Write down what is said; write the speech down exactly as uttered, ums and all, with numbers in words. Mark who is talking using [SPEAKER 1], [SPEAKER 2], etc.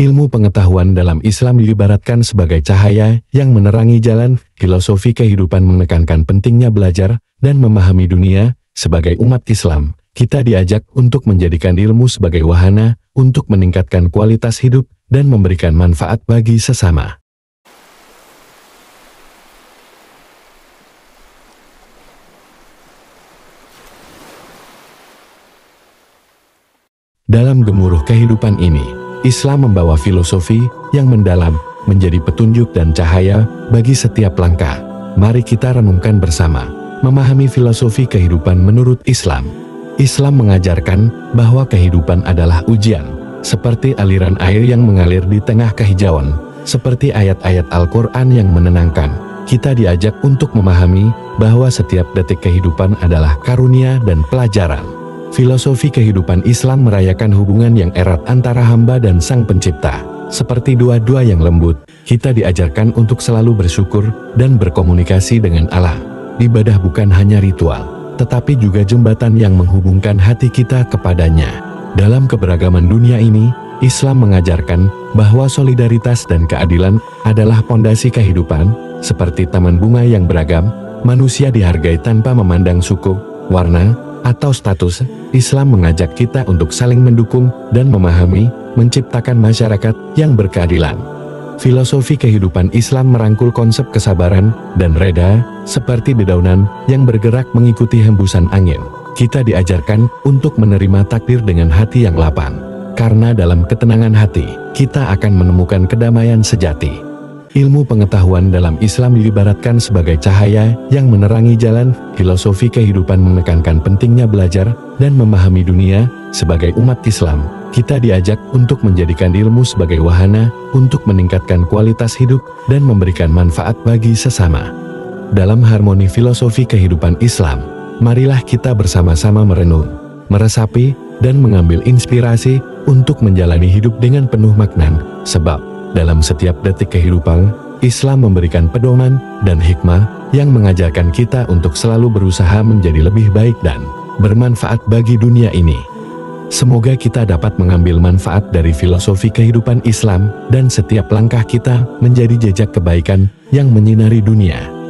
[SPEAKER 1] Ilmu pengetahuan dalam Islam diibaratkan sebagai cahaya yang menerangi jalan. Filosofi kehidupan menekankan pentingnya belajar dan memahami dunia. Sebagai umat Islam, kita diajak untuk menjadikan ilmu sebagai wahana untuk meningkatkan kualitas hidup dan memberikan manfaat bagi sesama. Dalam gemuruh kehidupan ini, Islam membawa filosofi yang mendalam, menjadi petunjuk dan cahaya bagi setiap langkah. Mari kita renungkan bersama, memahami filosofi kehidupan menurut Islam. Islam mengajarkan bahwa kehidupan adalah ujian, seperti aliran air yang mengalir di tengah kehijauan, seperti ayat-ayat Al-Quran yang menenangkan. Kita diajak untuk memahami bahwa setiap detik kehidupan adalah karunia dan pelajaran. Filosofi kehidupan Islam merayakan hubungan yang erat antara hamba dan Sang Pencipta. Seperti dua-dua yang lembut, kita diajarkan untuk selalu bersyukur dan berkomunikasi dengan Allah. Ibadah bukan hanya ritual, tetapi juga jembatan yang menghubungkan hati kita kepadanya. Dalam keberagaman dunia ini, Islam mengajarkan bahwa solidaritas dan keadilan adalah pondasi kehidupan. Seperti taman bunga yang beragam, manusia dihargai tanpa memandang suku, warna, atau status. Islam mengajak kita untuk saling mendukung dan memahami, menciptakan masyarakat yang berkeadilan. Filosofi kehidupan Islam merangkul konsep kesabaran dan reda, seperti dedaunan yang bergerak mengikuti hembusan angin. Kita diajarkan untuk menerima takdir dengan hati yang lapang, karena dalam ketenangan hati, kita akan menemukan kedamaian sejati. Ilmu pengetahuan dalam Islam diibaratkan sebagai cahaya yang menerangi jalan. Filosofi kehidupan menekankan pentingnya belajar dan memahami dunia. Sebagai umat Islam, kita diajak untuk menjadikan ilmu sebagai wahana untuk meningkatkan kualitas hidup dan memberikan manfaat bagi sesama. Dalam harmoni filosofi kehidupan Islam, marilah kita bersama-sama merenung, meresapi, dan mengambil inspirasi untuk menjalani hidup dengan penuh makna. Sebab dalam setiap detik kehidupan, Islam memberikan pedoman dan hikmah yang mengajarkan kita untuk selalu berusaha menjadi lebih baik dan bermanfaat bagi dunia ini. Semoga kita dapat mengambil manfaat dari filosofi kehidupan Islam dan setiap langkah kita menjadi jejak kebaikan yang menyinari dunia.